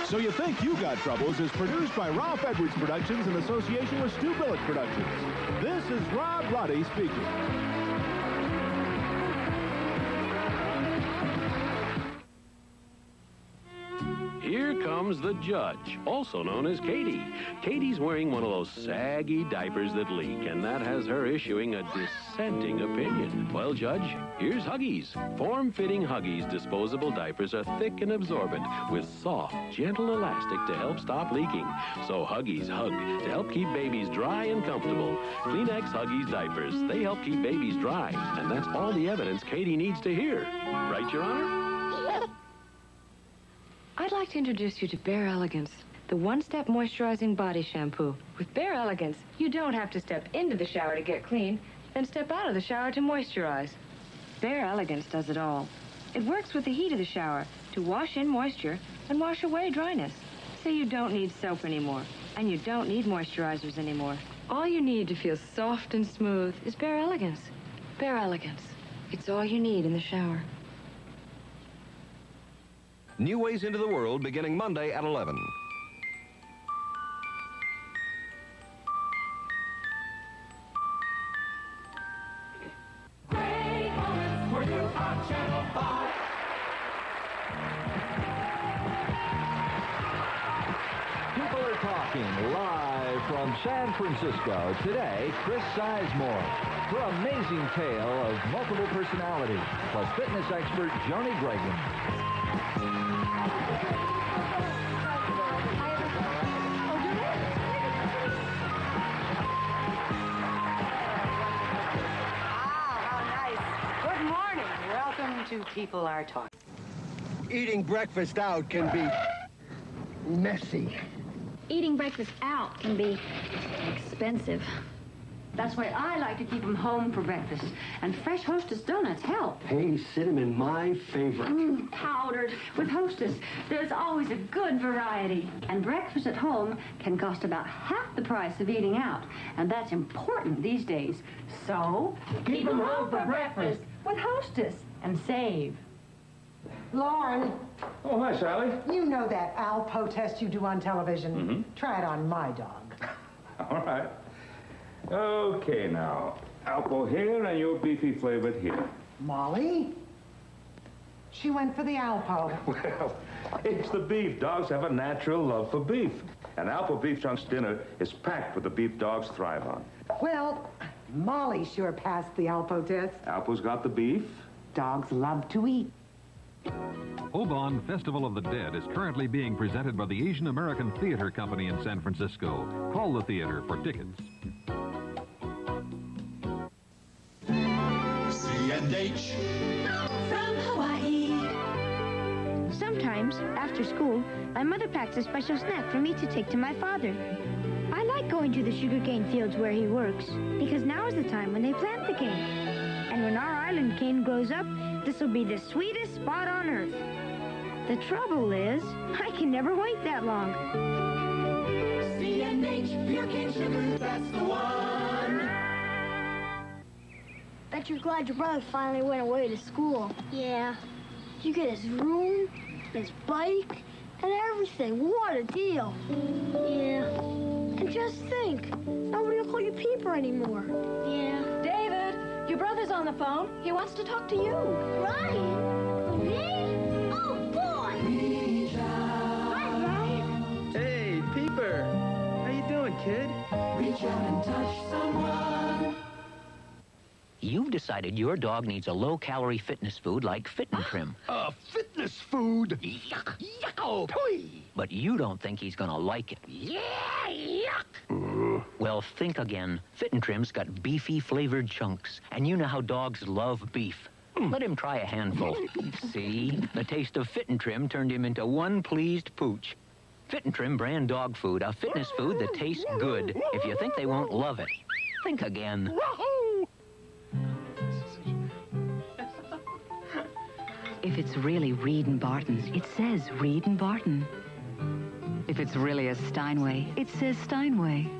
So You Think You Got Troubles is produced by Ralph Edwards Productions in association with Stu Billett Productions. This is Rob Roddy speaking. Here comes the judge, also known as Katie. Katie's wearing one of those saggy diapers that leak, and that has her issuing a dissenting opinion. Well, Judge, here's Huggies. Form-fitting Huggies disposable diapers are thick and absorbent with soft, gentle elastic to help stop leaking. So Huggies hug to help keep babies dry and comfortable. Kleenex Huggies diapers, they help keep babies dry, and that's all the evidence Katie needs to hear. Right, Your Honor? I'd like to introduce you to Bare Elegance, the one-step moisturizing body shampoo. With Bare Elegance, you don't have to step into the shower to get clean, then step out of the shower to moisturize. Bare Elegance does it all. It works with the heat of the shower to wash in moisture and wash away dryness. So you don't need soap anymore, and you don't need moisturizers anymore. All you need to feel soft and smooth is Bare Elegance. Bare Elegance. It's all you need in the shower. New Ways into the World beginning Monday at 11. Great moments for you on Channel 5. People are talking live from San Francisco. Today, Chris Sizemore. Her amazing tale of multiple personalities, plus fitness expert Joni Gregan. Two people are talking. Eating breakfast out can be messy. Eating breakfast out can be expensive. That's why I like to keep them home for breakfast. And fresh Hostess Donuts help. Hey, cinnamon, my favorite. Powdered. With Hostess, there's always a good variety. And breakfast at home can cost about half the price of eating out. And that's important these days. So, keep them home for breakfast with Hostess and save. Lauren. Oh, hi, Sally. You know that Alpo test you do on television? Mm-hmm. Try it on my dog. All right. Okay, now. Alpo here and your beefy flavored here. Molly? She went for the Alpo. Well, it's the beef. Dogs have a natural love for beef. And Alpo Beef Chunks dinner is packed with the beef dogs thrive on. Well, Molly sure passed the Alpo test. Alpo's got the beef. Dogs love to eat. Oban Festival of the Dead is currently being presented by the Asian American Theater Company in San Francisco. Call the theater for tickets. C&H from Hawaii. Sometimes, after school, my mother packs a special snack for me to take to my father. I like going to the sugarcane fields where he works, because now is the time when they plant the cane. And when our island cane grows up, this will be the sweetest spot on earth. The trouble is, I can never wait that long. C&H, pure cane sugar, that's the one. Bet you're glad your brother finally went away to school. Yeah. You get his room, his bike, and everything. What a deal. Yeah. And just think, nobody will call you Peeper anymore. Yeah. David, your brother's on the phone. He wants to talk to you. Ryan? Me? Oh, boy! Hi, Ryan. Hey, Peeper. How you doing, kid? Reach out and touch someone. You've decided your dog needs a low-calorie fitness food like Fit Trim. Fitness food? Yuck, yucko, pooey. But you don't think he's gonna like it. Yeah, yuck. Well, think again. Fit Trim's got beefy flavored chunks, and you know how dogs love beef. Let him try a handful. See? The taste of Fit Trim turned him into one pleased pooch. Fit Trim brand dog food, a fitness food that tastes good. If you think they won't love it, think again. If it's really Reed & Barton, it says Reed & Barton. If it's really a Steinway, it says Steinway.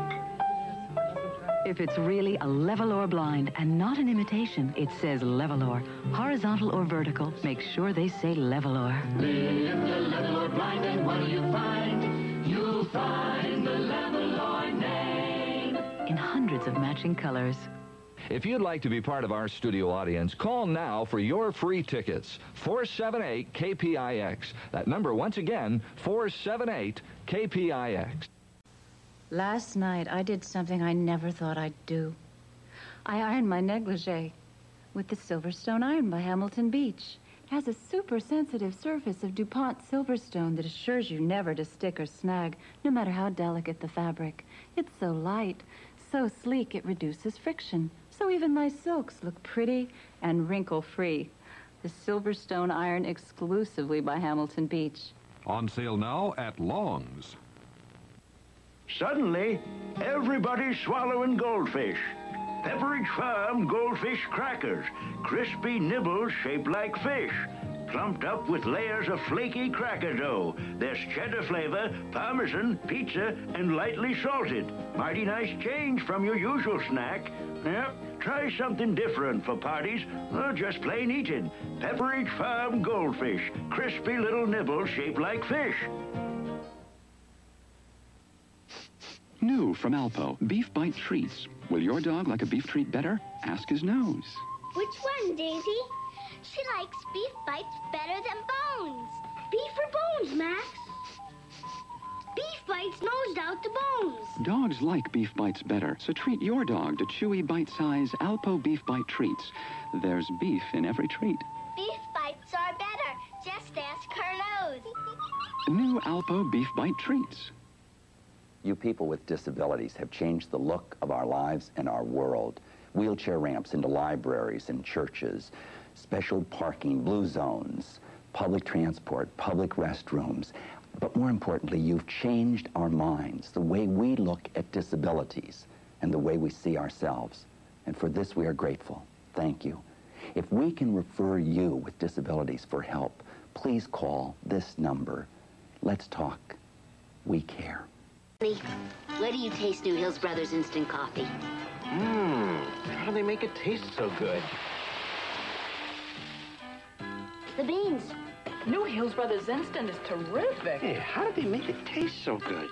If it's really a Levolor blind and not an imitation, it says Levolor. Horizontal or vertical, make sure they say Levolor. Live the Levolor blind and what do you hundreds of matching colors. If you'd like to be part of our studio audience, call now for your free tickets. 478-KPIX. That number, once again, 478-KPIX. Last night, I did something I never thought I'd do. I ironed my negligee with the Silverstone iron by Hamilton Beach. It has a super sensitive surface of DuPont Silverstone that assures you never to stick or snag, no matter how delicate the fabric. It's so light, so sleek it reduces friction. So even my silks look pretty and wrinkle-free. The Silverstone iron exclusively by Hamilton Beach. On sale now at Long's. Suddenly, everybody's swallowing Goldfish. Pepperidge Farm Goldfish crackers. Crispy nibbles shaped like fish. Clumped up with layers of flaky cracker dough. There's cheddar flavor, parmesan, pizza, and lightly salted. Mighty nice change from your usual snack. Yep, try something different for parties or just plain eating. Pepperidge Farm Goldfish. Crispy little nibbles shaped like fish. New from Alpo, Beef Bite Treats. Will your dog like a beef treat better? Ask his nose. Which one, Daisy? She likes beef bites better than bones. Beef or bones, Max? Beef bites nosed out the bones. Dogs like beef bites better, so treat your dog to chewy bite-size Alpo Beef Bite Treats. There's beef in every treat. Beef bites are better. Just ask her nose. New Alpo Beef Bite Treats. You people with disabilities have changed the look of our lives and our world. Wheelchair ramps into libraries and churches, special parking, blue zones, public transport, public restrooms. But more importantly, you've changed our minds, the way we look at disabilities and the way we see ourselves. And for this, we are grateful. Thank you. If we can refer you with disabilities for help, please call this number. Let's talk. We care. Where do you taste New Hills Brothers Instant Coffee? How do they make it taste so good? The beans. New Hills Brothers Instant is terrific. Hey, how do they make it taste so good?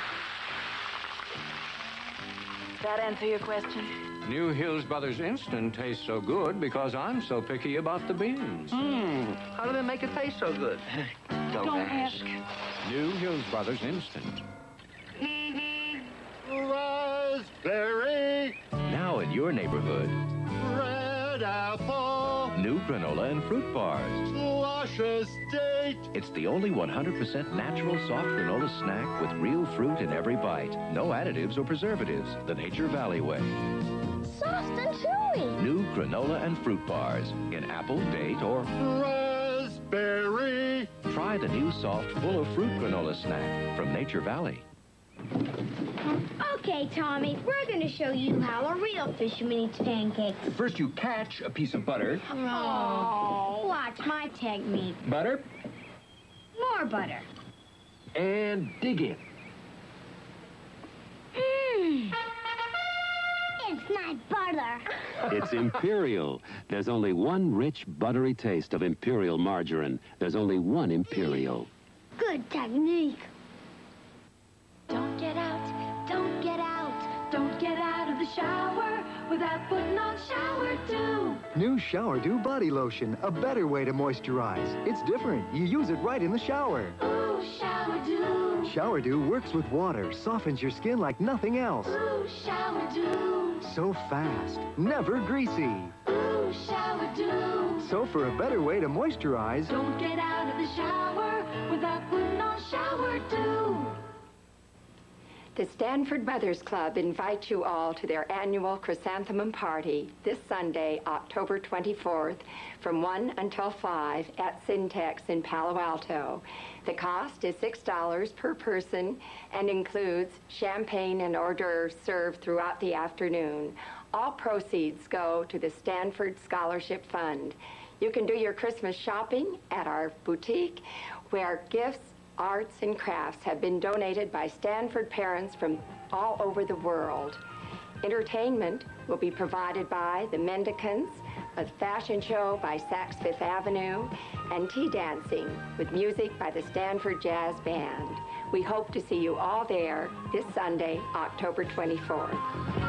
Does that answer your question? New Hills Brothers Instant tastes so good because I'm so picky about the beans. How do they make it taste so good? Don't ask. New Hills Brothers Instant. Raspberry. Now in your neighborhood, Red apple. new granola and fruit bars. Luscious date. It's the only 100% natural soft granola snack with real fruit in every bite. No additives or preservatives. The Nature Valley way. Soft and chewy. New granola and fruit bars in apple, date, or raspberry. Try the new soft, full of fruit granola snack from Nature Valley. Okay, Tommy, we're going to show you how a real fisherman eats pancakes. First, you catch a piece of butter. Oh, watch my technique. Butter. More butter. And dig in. It's not butter. It's Imperial. There's only one rich, buttery taste of Imperial margarine. There's only one Imperial. Good technique. Don't get out, don't get out, don't get out of the shower without putting on Shower Dew. New Shower Dew Body Lotion, a better way to moisturize. It's different. You use it right in the shower. Ooh, Shower Dew. Shower Dew works with water, softens your skin like nothing else. Ooh, Shower Dew. So fast, never greasy. Ooh, Shower Dew. So for a better way to moisturize, don't get out of the shower without putting on Shower Dew. The Stanford Mothers Club invites you all to their annual chrysanthemum party this Sunday, October 24th, from 1 until 5 at Syntex in Palo Alto. The cost is $6 per person and includes champagne and hors d'oeuvres served throughout the afternoon. All proceeds go to the Stanford Scholarship Fund. You can do your Christmas shopping at our boutique, where gifts, arts, and crafts have been donated by Stanford parents from all over the world. Entertainment will be provided by the Mendicants, a fashion show by Saks Fifth Avenue, and tea dancing with music by the Stanford Jazz Band. We hope to see you all there this Sunday, October 24th.